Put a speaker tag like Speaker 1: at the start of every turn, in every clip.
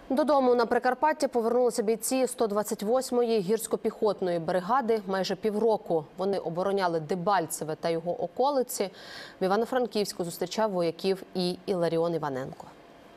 Speaker 1: Додому на Прикарпаття повернулися бійці 128-ї гірсько-піхотної бригади. Майже півроку вони обороняли Дебальцеве та його околиці. В Івано-Франківську зустрічав вояків і Іларіон Іваненко.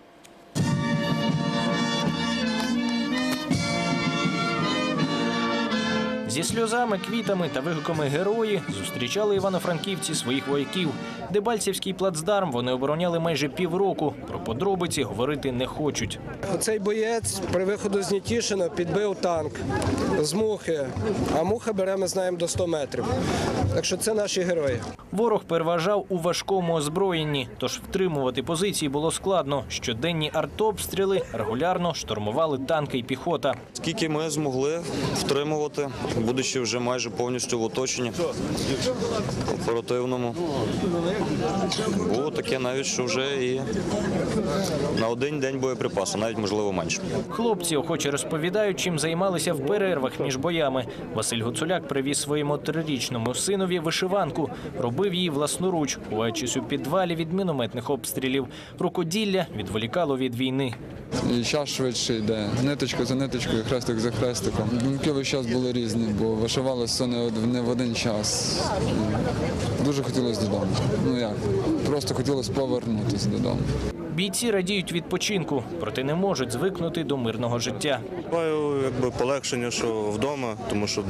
Speaker 2: Зі сльозами, квітами та вигуками «Герої» зустрічали івано-франківці своїх вояків. Дебальцевський плацдарм вони обороняли майже півроку. Про подробиці говорити не хочуть.
Speaker 3: Цей боєць при виходу з Нетішина підбив танк з Мухи, а Муха бере, ми знаємо, до 100 метрів. Так що це наші герої.
Speaker 2: Ворог переважав у важкому озброєнні, тож втримувати позиції було складно. Щоденні артобстріли регулярно штурмували танки і піхота.
Speaker 4: Скільки ми змогли втримувати, будучи вже майже повністю в оточенні оперативному. Було таке навіть, що вже і на один день боєприпасу, навіть, можливо, менше.
Speaker 2: Хлопці охоче розповідають, чим займалися в перервах між боями. Василь Гуцуляк привіз своєму 3-річному синові вишиванку. Робив її власноруч, ховаючись у підвалі від мінометних обстрілів. Рукоділля відволікало від війни.
Speaker 5: І час швидше йде. Ниточка за ниточкою, хрестик за хрестиком. Думки весь час були різні, бо вишивалося не в один час. Дуже хотілося додому. Просто хотілося повернутися додому.
Speaker 2: Бійці радіють відпочинку, проте не можуть звикнути до мирного життя.
Speaker 6: Буває полегшення, що вдома, тому що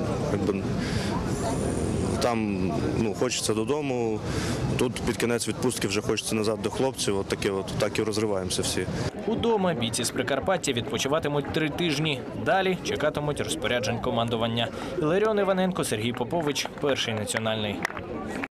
Speaker 6: там хочеться додому, тут під кінець відпустки вже хочеться назад до хлопців, так і розриваємося всі.
Speaker 2: Удома бійці з Прикарпаття відпочиватимуть 3 тижні. Далі чекатимуть розпоряджень командування. Іларіон Іваненко, Сергій Попович, Перший національний.